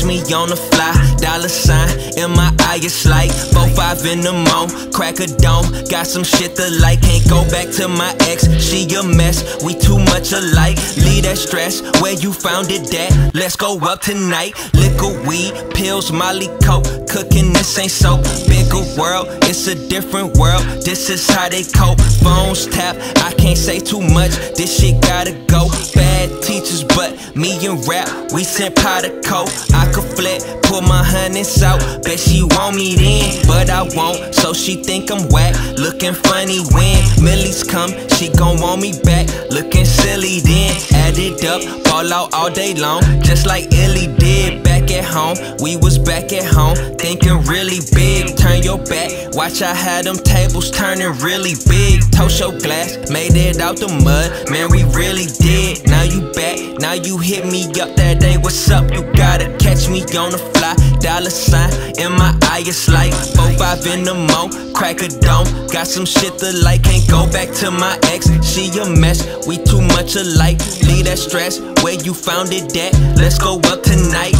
me on the fly. $sign in my eye, it's like 4-5 in the morning. Crack a dome, got some shit to like. Can't go back to my ex, she a mess. We too much alike. Leave that stress where you found it at. Let's go up tonight. Liquor, weed, pills, Molly, coke. Cooking, this ain't soap. Bigger world, it's a different world. This is how they cope. Phones tap, I can't say too much. This shit gotta go. Bad teachers, but me and rap, we sent pot of coke. I could flat, pull my hundreds out. Bet she want me then, but I won't. So she think I'm whack. Looking funny when millies come, she gon' want me back. Looking silly then, add it up, fall out all day long, just like Illy did back at home. We was back at home, thinking really big. Turn your back, watch I had them tables turning really big. Toast your glass, made it out the mud, man we really did. Now you back, now you hit me up that day, what's up? You gotta catch me on the fly. $sign in my eye, it's like 4-5 in the morning. Crack a dome, got some shit to like. Can't go back to my ex, she a mess. We too much alike. Leave that stress where you found it at. Let's go up tonight.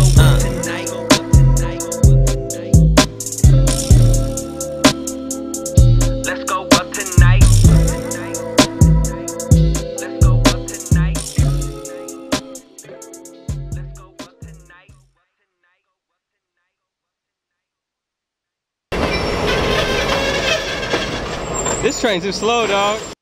Let's go up tonight. Let's go up tonight. Let's go up tonight. This train too slow, dog.